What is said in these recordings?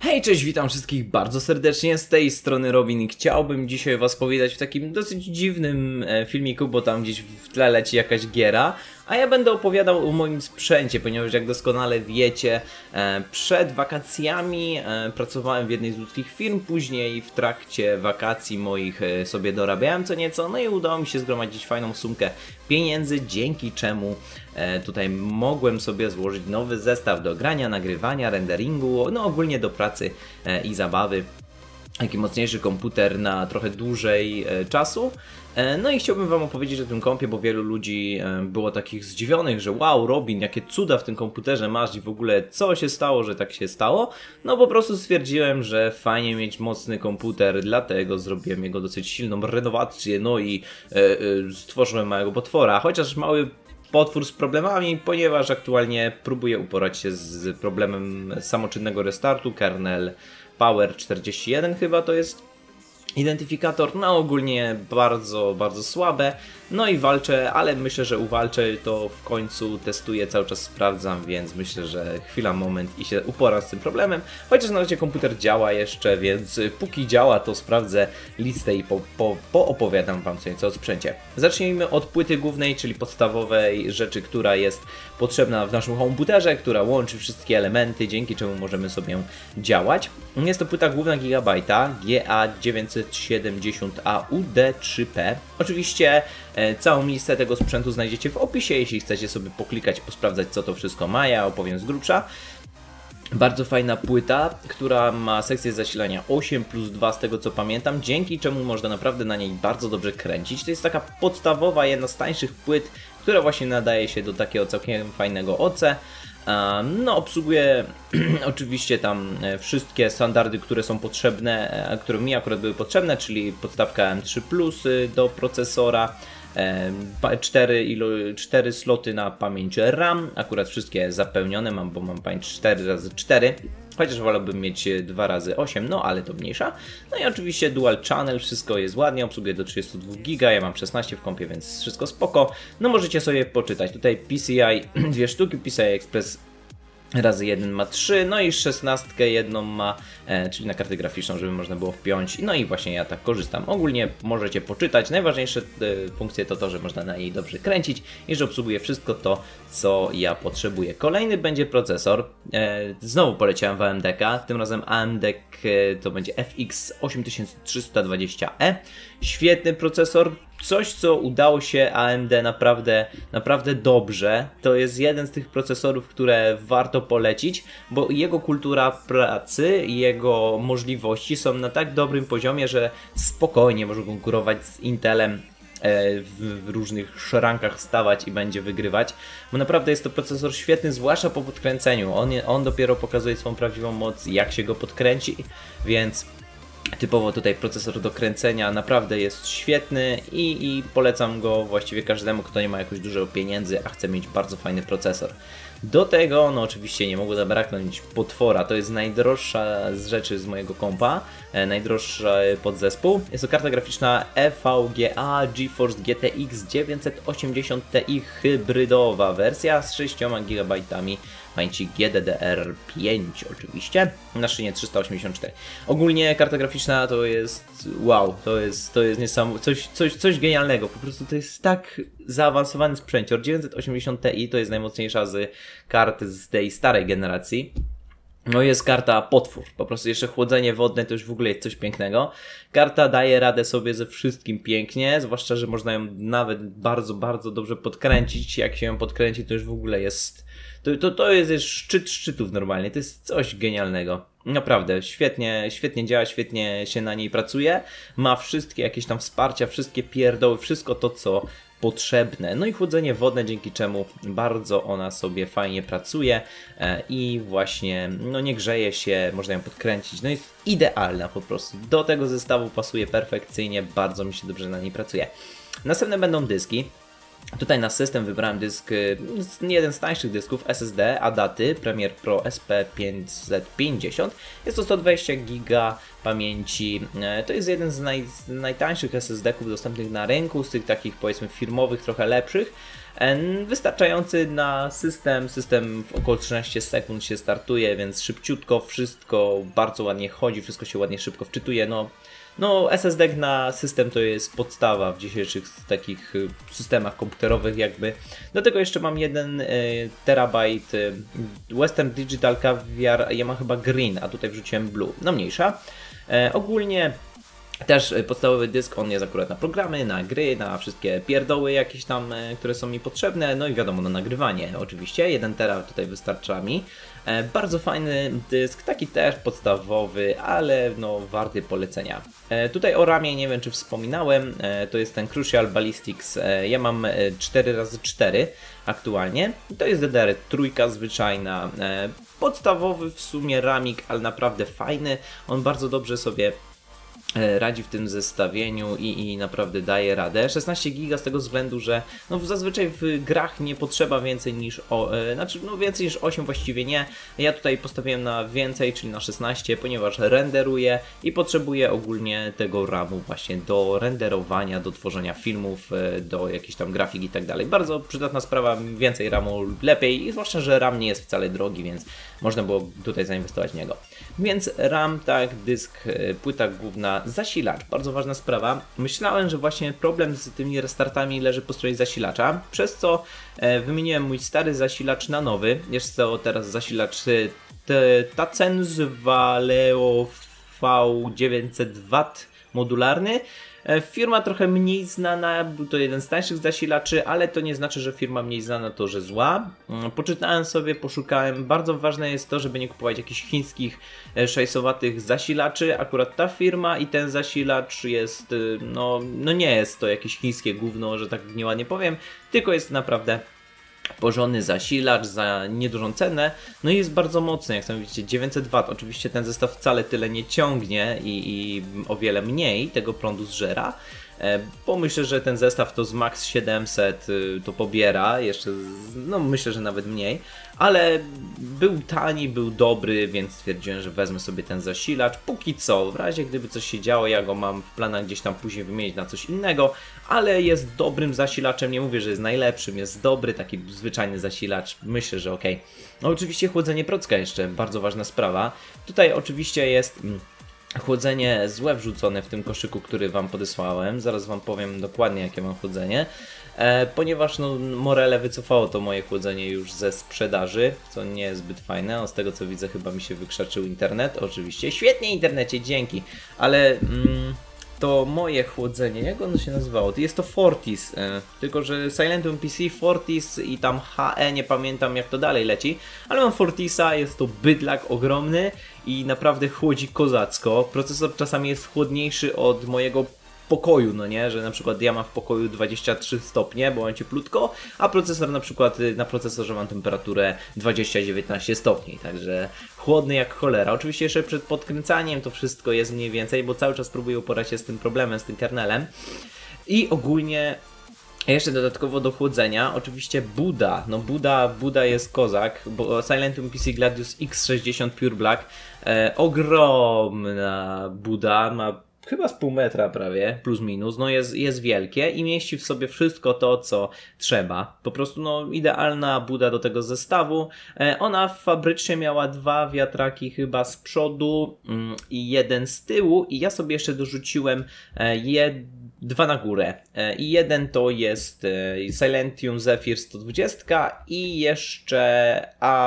Hej, cześć, witam wszystkich bardzo serdecznie, z tej strony Robin i chciałbym dzisiaj was powitać w takim dosyć dziwnym filmiku, bo tam gdzieś w tle leci jakaś giera, a ja będę opowiadał o moim sprzęcie, ponieważ jak doskonale wiecie, przed wakacjami pracowałem w jednej z ludzkich firm, później w trakcie wakacji moich sobie dorabiałem co nieco, no i udało mi się zgromadzić fajną sumkę pieniędzy, dzięki czemu tutaj mogłem sobie złożyć nowy zestaw do grania, nagrywania, renderingu, no ogólnie do pracy i zabawy. Taki mocniejszy komputer na trochę dłużej czasu. No i chciałbym wam opowiedzieć o tym kompie, bo wielu ludzi było takich zdziwionych, że wow, Robin, jakie cuda w tym komputerze masz i w ogóle co się stało, że tak się stało. No po prostu stwierdziłem, że fajnie mieć mocny komputer, dlatego zrobiłem jego dosyć silną renowację, no i stworzyłem małego potwora, chociaż mały potwór z problemami, ponieważ aktualnie próbuję uporać się z problemem samoczynnego restartu. Kernel Power 41 chyba to jest identyfikator, no ogólnie bardzo słabe, no i walczę, ale myślę, że uwalczę to w końcu, testuję, cały czas sprawdzam, więc myślę, że chwila, moment i się uporam z tym problemem, chociaż na razie komputer działa jeszcze, więc póki działa, to sprawdzę listę i poopowiadam wam co nieco o sprzęcie. Zacznijmy od płyty głównej, czyli podstawowej rzeczy, która jest potrzebna w naszym komputerze, która łączy wszystkie elementy, dzięki czemu możemy sobie działać. Jest to płyta główna Gigabyte'a GA970A UD3P. Oczywiście całą listę tego sprzętu znajdziecie w opisie, jeśli chcecie sobie poklikać, posprawdzać co to wszystko ma, ja opowiem z grubsza. Bardzo fajna płyta, która ma sekcję zasilania 8+2 z tego co pamiętam, dzięki czemu można naprawdę na niej bardzo dobrze kręcić. To jest taka podstawowa, jedna z tańszych płyt, która właśnie nadaje się do takiego całkiem fajnego OC. No, obsługuje oczywiście tam wszystkie standardy, które są potrzebne, które mi akurat były potrzebne, czyli podstawka M3+ do procesora, 4 sloty na pamięć RAM, akurat wszystkie zapełnione mam, bo mam pamięć 4x4, chociaż wolałbym mieć 2x8, no ale to mniejsza. No i oczywiście dual channel, wszystko jest ładnie, obsługuje do 32 GB, ja mam 16 w kompie, więc wszystko spoko. No możecie sobie poczytać, tutaj PCI 2 sztuki, PCI Express razy 1 ma 3, no i 16 jedną ma, czyli na kartę graficzną, żeby można było wpiąć. No i właśnie ja tak korzystam. Ogólnie możecie poczytać. Najważniejsze funkcje to to, że można na niej dobrze kręcić i że obsługuje wszystko to, co ja potrzebuję. Kolejny będzie procesor. Znowu poleciałem w AMD-ka. Tym razem AMD to będzie FX 8320E. Świetny procesor. Coś, co udało się AMD naprawdę dobrze. To jest jeden z tych procesorów, które warto polecić, bo jego kultura pracy i jego możliwości są na tak dobrym poziomie, że spokojnie może konkurować z Intelem, w różnych szrankach stawać i będzie wygrywać, bo naprawdę jest to procesor świetny, zwłaszcza po podkręceniu. On dopiero pokazuje swoją prawdziwą moc, jak się go podkręci, więc typowo tutaj procesor do kręcenia naprawdę jest świetny i polecam go właściwie każdemu, kto nie ma jakoś dużo pieniędzy, a chce mieć bardzo fajny procesor. Do tego, no oczywiście nie mogło zabraknąć potwora, to jest najdroższa z rzeczy z mojego kompa, najdroższy podzespół. Jest to karta graficzna EVGA GeForce GTX 980 Ti hybrydowa wersja z 6 GB pamięci GDDR5 oczywiście, na szynie 384. Ogólnie karta graficzna to jest wow, to jest niesamowite, coś genialnego, po prostu to jest tak zaawansowany sprzęcior. 980 Ti to jest najmocniejsza z kart z tej starej generacji. No jest karta potwór, po prostu jeszcze chłodzenie wodne to już w ogóle jest coś pięknego. Karta daje radę sobie ze wszystkim pięknie, zwłaszcza, że można ją nawet bardzo dobrze podkręcić. Jak się ją podkręci, to już w ogóle jest... To jest szczyt szczytów normalnie, to jest coś genialnego. Naprawdę, świetnie działa, świetnie się na niej pracuje. Ma wszystkie jakieś tam wsparcia, wszystkie pierdoły, wszystko to, co potrzebne. No i chłodzenie wodne, dzięki czemu bardzo ona sobie fajnie pracuje i właśnie no nie grzeje się, można ją podkręcić. No jest idealna po prostu. Do tego zestawu pasuje perfekcyjnie, bardzo mi się dobrze na niej pracuje. Następne będą dyski. Tutaj na system wybrałem dysk, jeden z tańszych dysków SSD Adaty Premier Pro SP550. Jest to 120 GB pamięci. To jest jeden z najtańszych SSD-ków dostępnych na rynku, z tych takich powiedzmy firmowych, trochę lepszych. Wystarczający na system w około 13 sekund się startuje, więc szybciutko wszystko bardzo ładnie chodzi, wszystko się ładnie szybko wczytuje. No SSD na system to jest podstawa w dzisiejszych takich systemach komputerowych jakby. Do tego jeszcze mam 1 terabajt Western Digital Caviar, ja mam chyba Green, a tutaj wrzuciłem Blue. No mniejsza. Ogólnie też podstawowy dysk, on jest akurat na programy, na gry, na wszystkie pierdoły jakieś tam, które są mi potrzebne, no i wiadomo, na nagrywanie oczywiście, 1 tera tutaj wystarcza mi. Bardzo fajny dysk, taki też podstawowy, ale no warty polecenia. Tutaj o ramie nie wiem czy wspominałem, to jest ten Crucial Ballistics, ja mam 4x4 aktualnie, to jest DDR3 zwyczajna, podstawowy w sumie ramik, ale naprawdę fajny, on bardzo dobrze sobie radzi w tym zestawieniu i naprawdę daje radę. 16 GB z tego względu, że no zazwyczaj w grach nie potrzeba więcej niż więcej niż 8 właściwie nie. Ja tutaj postawiłem na więcej, czyli na 16, ponieważ renderuję i potrzebuję ogólnie tego RAMu właśnie do renderowania, do tworzenia filmów, do jakichś tam grafik i tak dalej. Bardzo przydatna sprawa, więcej RAMu lepiej i zwłaszcza, że RAM nie jest wcale drogi, więc można było tutaj zainwestować w niego. Więc RAM, tak, dysk, płyta główna, zasilacz, bardzo ważna sprawa. Myślałem, że właśnie problem z tymi restartami leży po stronie zasilacza, przez co wymieniłem mój stary zasilacz na nowy. Jest to teraz zasilacz Tacenz Valeo V900W modularny. Firma trochę mniej znana, był to jeden z tańszych zasilaczy, ale to nie znaczy, że firma mniej znana to, że zła. Poczytałem sobie, poszukałem. Bardzo ważne jest to, żeby nie kupować jakichś chińskich szajsowatych zasilaczy. Akurat ta firma i ten zasilacz jest, no nie jest to jakieś chińskie gówno, że tak nieładnie powiem, tylko jest naprawdę porządny zasilacz za niedużą cenę, no i jest bardzo mocny, jak sami widzicie, 900W. Oczywiście ten zestaw wcale tyle nie ciągnie i o wiele mniej tego prądu zżera, bo myślę, że ten zestaw to z Max 700 to pobiera, jeszcze, no myślę, że nawet mniej, ale był tani, był dobry, więc stwierdziłem, że wezmę sobie ten zasilacz. Póki co, w razie gdyby coś się działo, ja go mam w planach gdzieś tam później wymienić na coś innego, ale jest dobrym zasilaczem, nie mówię, że jest najlepszym, jest dobry, taki zwyczajny zasilacz, myślę, że ok. No oczywiście chłodzenie procka jeszcze, bardzo ważna sprawa. Tutaj oczywiście jest chłodzenie złe wrzucone w tym koszyku, który Wam podesłałem. Zaraz Wam powiem dokładnie, jakie mam chłodzenie. Ponieważ no, Morele wycofało to moje chłodzenie już ze sprzedaży, co nie jest zbyt fajne. No, z tego co widzę, chyba mi się wykrzaczył internet. Oczywiście, świetnie internecie, dzięki. Ale to moje chłodzenie, jak ono się nazywało? Jest to Fortis, tylko że Silentium PC, Fortis i tam HE, nie pamiętam jak to dalej leci, ale mam Fortisa, jest to bydlak ogromny i naprawdę chłodzi kozacko. Procesor czasami jest chłodniejszy od mojego pokoju, no nie, że na przykład ja mam w pokoju 23 stopnie, bo mam cieplutko, a procesor na przykład, na procesorze mam temperaturę 20-19 stopni, także chłodny jak cholera. Oczywiście jeszcze przed podkręcaniem to wszystko jest mniej więcej, bo cały czas próbuję uporać się z tym problemem, z tym kernelem i ogólnie jeszcze dodatkowo do chłodzenia, oczywiście Buda, no Buda jest kozak, bo Silentium PC Gladius X60 Pure Black, ogromna Buda, ma chyba z pół metra prawie, plus minus, no jest wielkie i mieści w sobie wszystko to, co trzeba. Po prostu no idealna Buda do tego zestawu. Ona fabrycznie miała 2 wiatraki chyba z przodu i 1 z tyłu i ja sobie jeszcze dorzuciłem 2 na górę. I jeden to jest Silentium Zephyr 120 i jeszcze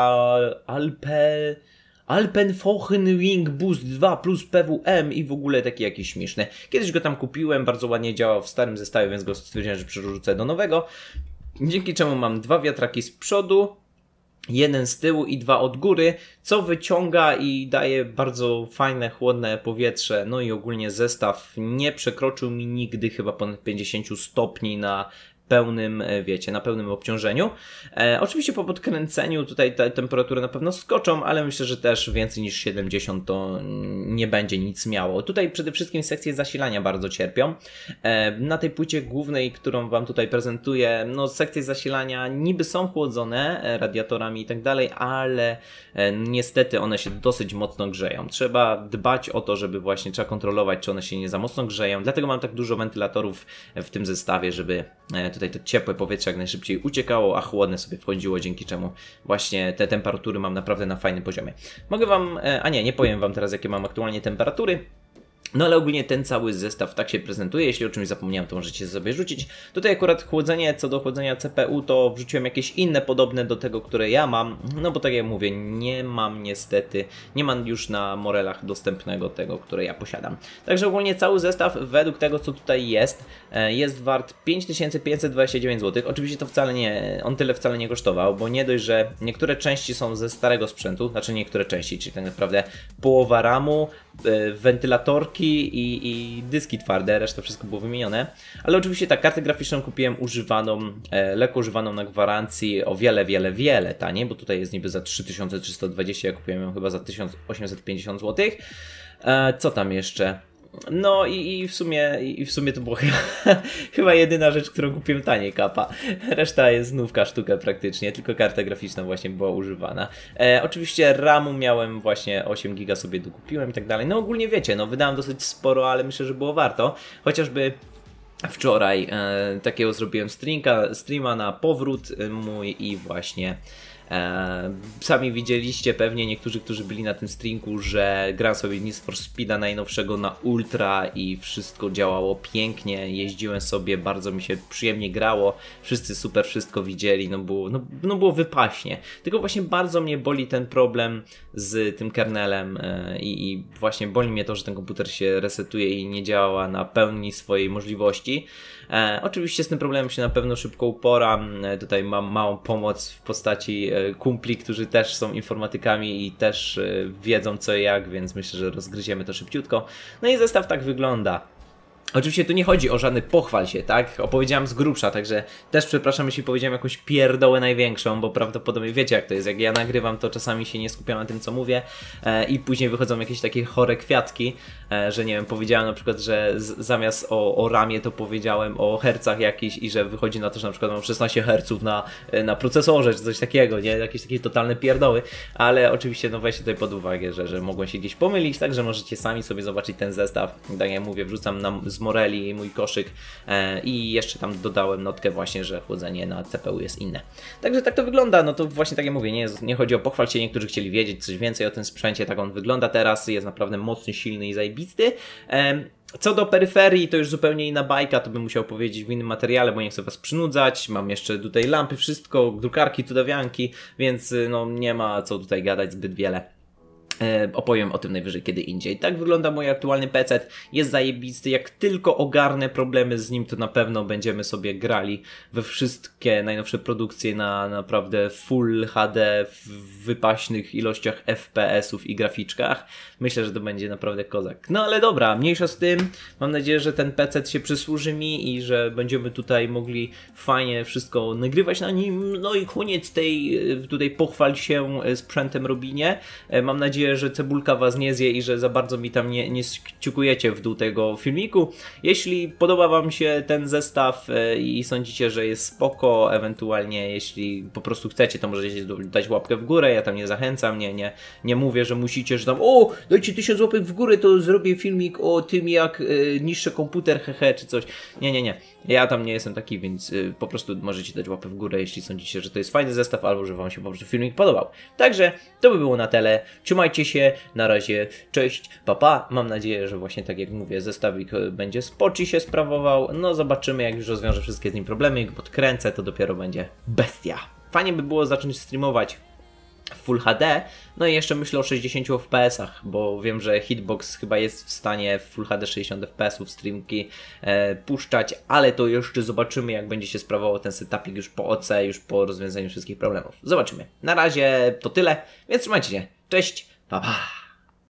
Alpenfochen Wing Boost 2 plus PWM i w ogóle taki jakiś śmieszny. Kiedyś go tam kupiłem, bardzo ładnie działał w starym zestawie, więc go stwierdziłem, że przerzucę do nowego. Dzięki czemu mam 2 wiatraki z przodu, 1 z tyłu i 2 od góry, co wyciąga i daje bardzo fajne, chłodne powietrze. No i ogólnie zestaw nie przekroczył mi nigdy chyba ponad 50 stopni na pełnym, wiecie, na pełnym obciążeniu. Oczywiście po podkręceniu tutaj te temperatury na pewno skoczą, ale myślę, że też więcej niż 70 to nie będzie nic miało. Tutaj przede wszystkim sekcje zasilania bardzo cierpią. Na tej płycie głównej, którą Wam tutaj prezentuję, no sekcje zasilania niby są chłodzone radiatorami i tak dalej, ale niestety one się dosyć mocno grzeją. Trzeba dbać o to, żeby trzeba kontrolować, czy one się nie za mocno grzeją. Dlatego mam tak dużo wentylatorów w tym zestawie, żeby tutaj to ciepłe powietrze jak najszybciej uciekało, a chłodne sobie wchodziło, dzięki czemu właśnie te temperatury mam naprawdę na fajnym poziomie. Mogę wam, nie powiem wam teraz jakie mam aktualnie temperatury. No ale ogólnie ten cały zestaw tak się prezentuje, jeśli o czymś zapomniałem, to możecie sobie rzucić. Tutaj akurat chłodzenie, co do chłodzenia CPU, to wrzuciłem jakieś inne podobne do tego, które ja mam. No bo tak jak mówię, nie mam niestety, nie mam już na Morelach dostępnego tego, które ja posiadam. Także ogólnie cały zestaw według tego, co tutaj jest wart 5529 zł. Oczywiście to wcale nie, on tyle wcale nie kosztował, bo nie dość, że niektóre części są ze starego sprzętu, znaczy niektóre części, czyli tak naprawdę połowa RAMu, wentylatorki i dyski twarde, reszta wszystko było wymienione. Ale oczywiście tak, kartę graficzną kupiłem używaną, lekko używaną na gwarancji o wiele taniej, bo tutaj jest niby za 3320, ja kupiłem ją chyba za 1850 zł. Co tam jeszcze? No i w sumie to była chyba jedyna rzecz, którą kupiłem taniej, kapa. Reszta jest znówka sztuka praktycznie, tylko karta graficzna właśnie była używana. Oczywiście RAMu miałem właśnie 8 giga sobie dokupiłem i tak dalej. No ogólnie wiecie, no wydałem dosyć sporo, ale myślę, że było warto. Chociażby wczoraj takiego zrobiłem streama na powrót mój i właśnie... Sami widzieliście pewnie niektórzy, którzy byli na tym streamku, że grałem sobie Need for Speeda najnowszego na ultra i wszystko działało pięknie, jeździłem sobie, bardzo mi się przyjemnie grało, wszyscy super wszystko widzieli, było wypaśnie. Tylko właśnie bardzo mnie boli ten problem z tym kernelem i właśnie boli mnie to, że ten komputer się resetuje i nie działa na pełni swojej możliwości. Oczywiście z tym problemem się na pewno szybko uporam. Tutaj mam małą pomoc w postaci kumpli, którzy też są informatykami i też wiedzą co i jak, więc myślę, że rozgryziemy to szybciutko. No i zestaw tak wygląda. Oczywiście tu nie chodzi o żadny pochwal się, tak? Opowiedziałem z grubsza, także też przepraszam, jeśli powiedziałem jakąś pierdołę największą, bo prawdopodobnie wiecie jak to jest. Jak ja nagrywam, to czasami się nie skupiam na tym, co mówię i później wychodzą jakieś takie chore kwiatki, że nie wiem, powiedziałem na przykład, że zamiast o ramie to powiedziałem o hercach jakichś i że wychodzi na to, że na przykład mam 16 herców na procesorze, czy coś takiego, nie? Jakieś takie totalne pierdoły, ale oczywiście no weźcie tutaj pod uwagę, że mogłem się gdzieś pomylić, także możecie sami sobie zobaczyć ten zestaw. Tak jak mówię, wrzucam z Moreli mój koszyk i jeszcze tam dodałem notkę właśnie, że chłodzenie na CPU jest inne. Także tak to wygląda, no to właśnie tak jak mówię, nie chodzi o pochwal się, niektórzy chcieli wiedzieć coś więcej o tym sprzęcie, tak on wygląda teraz, jest naprawdę mocny, silny i zajebisty. Co do peryferii, to już zupełnie inna bajka, to bym musiał powiedzieć w innym materiale, bo nie chcę was przynudzać, mam jeszcze tutaj lampy, wszystko, drukarki, cudawianki, więc no nie ma co tutaj gadać zbyt wiele. Opowiem o tym najwyżej kiedy indziej. Tak wygląda mój aktualny PC, jest zajebisty, jak tylko ogarnę problemy z nim, to na pewno będziemy sobie grali we wszystkie najnowsze produkcje na naprawdę Full HD w wypaśnych ilościach FPS-ów i graficzkach. Myślę, że to będzie naprawdę kozak. No ale dobra, mniejsza z tym, mam nadzieję, że ten PC się przysłuży mi i że będziemy tutaj mogli fajnie wszystko nagrywać na nim. No i koniec tej tutaj pochwal się sprzętem robinie. Mam nadzieję, że cebulka was nie zje i że za bardzo mi tam nie skciukujecie w dół tego filmiku. Jeśli podoba wam się ten zestaw i sądzicie, że jest spoko, ewentualnie jeśli po prostu chcecie, to możecie dać łapkę w górę, ja tam nie zachęcam, nie mówię, że musicie, że tam dajcie 1000 łapek w górę, to zrobię filmik o tym jak niszczę komputer, hehe, czy coś. Nie. Ja tam nie jestem taki, więc po prostu możecie dać łapę w górę, jeśli sądzicie, że to jest fajny zestaw, albo że wam się po prostu filmik podobał. Także to by było na tyle. Trzymajcie się, na razie, cześć, papa. Mam nadzieję, że właśnie tak jak mówię, zestawik będzie spoczy się sprawował. No zobaczymy, jak już rozwiążę wszystkie z nim problemy i go podkręcę, to dopiero będzie bestia. Fajnie by było zacząć streamować w Full HD, no i jeszcze myślę o 60 FPS-ach, bo wiem, że Hitbox chyba jest w stanie w Full HD 60 FPS-ów streamki puszczać, ale to jeszcze zobaczymy, jak będzie się sprawował ten setupik już po OC, już po rozwiązaniu wszystkich problemów. Zobaczymy. Na razie to tyle, więc trzymajcie się. Cześć, pa pa!